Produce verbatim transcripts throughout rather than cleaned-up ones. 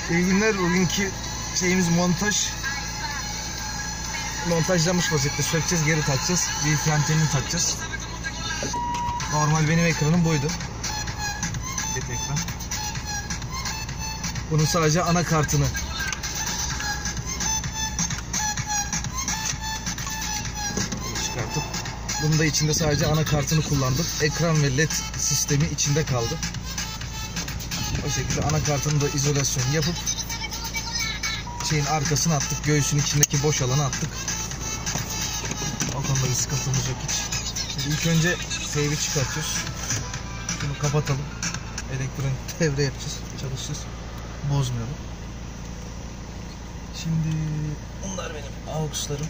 İyi günler. Bugünkü şeyimiz montaj. Montajlanmış vaziyette. Sökeceğiz, geri takacağız. Bir frentenini takacağız. Normal benim ekranım buydu. Bir ekran. Bunun sadece anakartını çıkartıp, bunun da içinde sadece anakartını kullandım. Ekran ve led sistemi içinde kaldı. O şekilde anakartını da izolasyon yapıp şeyin arkasına attık. Göğsün içindeki boş alanı attık. O konuda bir sıkıntımız yok hiç. Şimdi ilk önce teybi çıkartıyoruz. Bunu kapatalım. Elektron devre yapacağız. Çalışacağız. Bozmayalım. Şimdi bunlar benim aux'larım.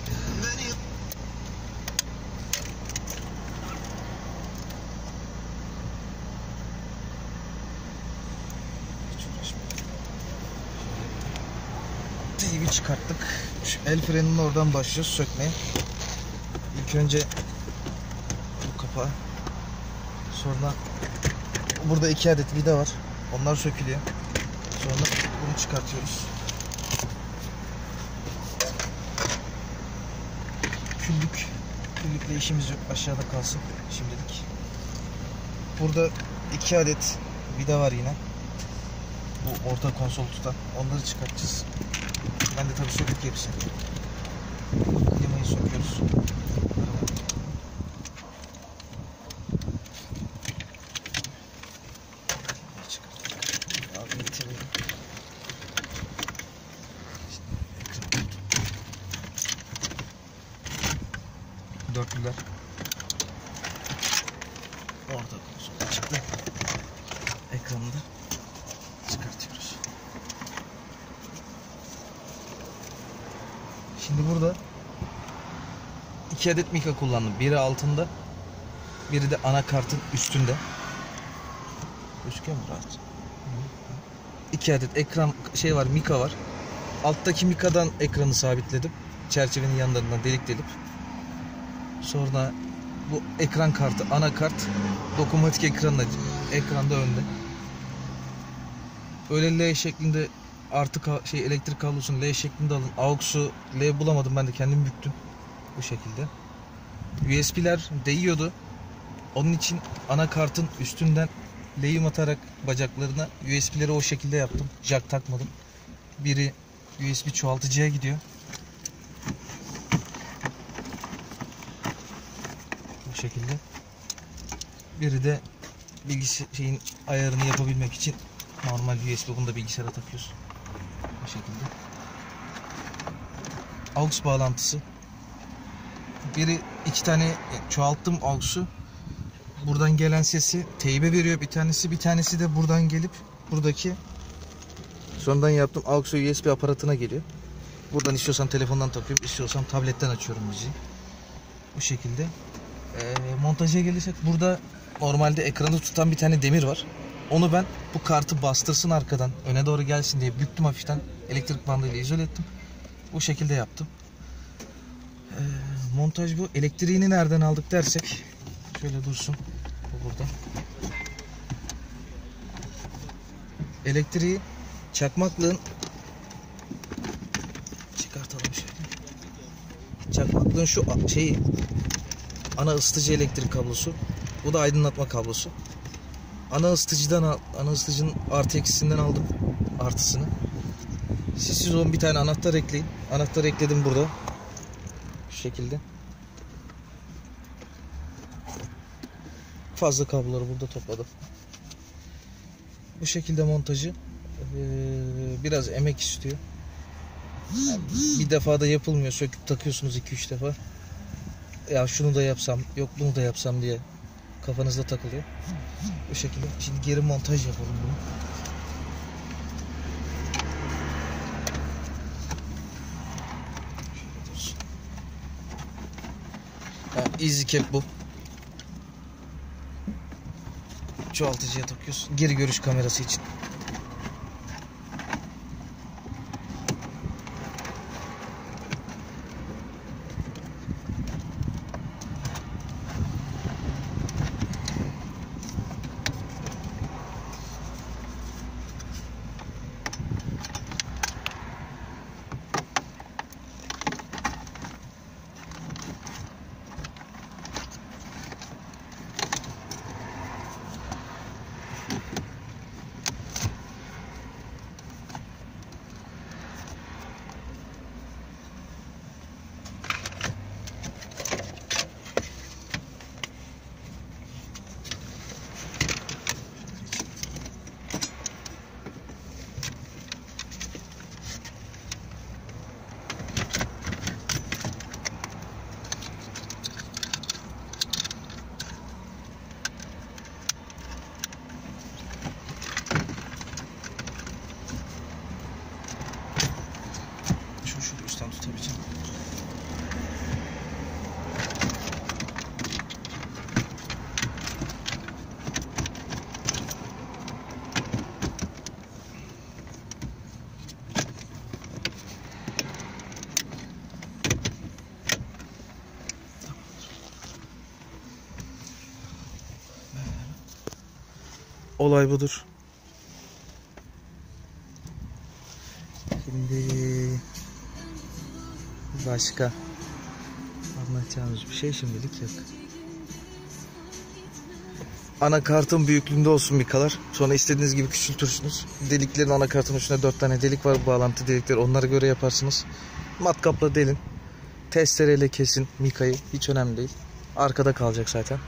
Teybi çıkarttık. Şu el freninin oradan başlıyoruz sökmeye. İlk önce bu kapağı. Sonra burada iki adet vida var. Onlar sökülüyor. Sonra bunu çıkartıyoruz. Küllük. Küllükle işimiz yok. Aşağıda kalsın şimdilik. Burada iki adet vida var yine. Bu orta konsol tutan. Onları çıkartacağız. Ben de tabii sökük hepsini. Klimayı söküyoruz. Dörtlüler. Orta konsol çıktı. Ekranı da çıkartıyoruz. Şimdi burada iki adet mika kullandım. Biri altında, biri de anakartın üstünde. Gözüküyor mu rahat? İki adet ekran şey var, mika var. Alttaki mikadan ekranı sabitledim. Çerçevenin yanlarından delik delip. Sonra bu ekran kartı, anakart, dokunmatik ekranla, ekranda önde. Öyle L şeklinde artı şey elektrik kablosunu L şeklinde alın. Aux'u L bulamadım, ben de kendim büktüm. Bu şekilde. U S B'ler değiyordu. Onun için anakartın üstünden lehim atarak bacaklarına U S B'leri o şekilde yaptım. Jack takmadım. Biri U S B çoğaltıcıya gidiyor. Bu şekilde. Biri de bilgisayar şeyin ayarını yapabilmek için normal U S B, bunu da bilgisayara takıyoruz. Bu şekilde. Aux bağlantısı. Biri iki tane çoğalttım aux'u. Buradan gelen sesi teybe veriyor bir tanesi. Bir tanesi de buradan gelip buradaki sonradan yaptım aux'u U S B aparatına geliyor. Buradan istiyorsam telefondan takıyorum, istiyorsam tabletten açıyorum müziği. Bu şekilde. E, montaja gelirsek, burada normalde ekranı tutan bir tane demir var. Onu ben bu kartı bastırsın arkadan öne doğru gelsin diye büktüm hafiften. Elektrik bandıyla izole ettim. Bu şekilde yaptım. E, montaj bu. Elektriğini nereden aldık dersek, şöyle dursun. Bu burada. Elektriği çakmaklığın çıkartalım şöyle. Çakmaklığın şu şeyi, ana ısıtıcı elektrik kablosu. Bu da aydınlatma kablosu. Ana ısıtıcıdan, ana ısıtıcının artı eksisinden aldım artısını. Siz siz onun bir tane anahtar ekleyin. Anahtar ekledim burada. Şu şekilde. Fazla kabloları burada topladım. Bu şekilde montajı biraz emek istiyor. Yani bir defada yapılmıyor. Söküp takıyorsunuz iki üç defa. Ya şunu da yapsam, yok bunu da yapsam diye kafanızda takılıyor. Bu şekilde. Şimdi geri montaj yapalım bunu. Yani easy cap bu. Çoğaltıcıya takıyoruz. Geri görüş kamerası için. Olay budur. Şimdi başka anlatacağımız bir şey şimdilik yok. Anakartın büyüklüğünde olsun bir kalar. Sonra istediğiniz gibi küçültürsünüz. Deliklerin, anakartın üstünde dört tane delik var. Bağlantı delikleri, onlara göre yaparsınız. Matkapla delin. Testereyle kesin mikayı. Hiç önemli değil. Arkada kalacak zaten.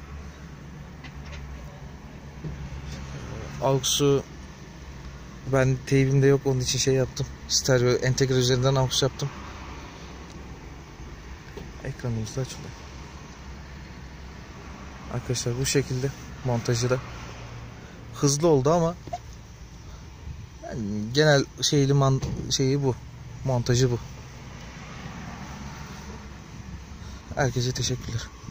Aux'u ben teybimde yok, onun için şey yaptım. Stereo entegre üzerinden aux yaptım. Ekranımız da açılıyor. Arkadaşlar bu şekilde montajı da hızlı oldu ama yani genel şeyli man şeyi bu. Montajı bu. Herkese teşekkürler.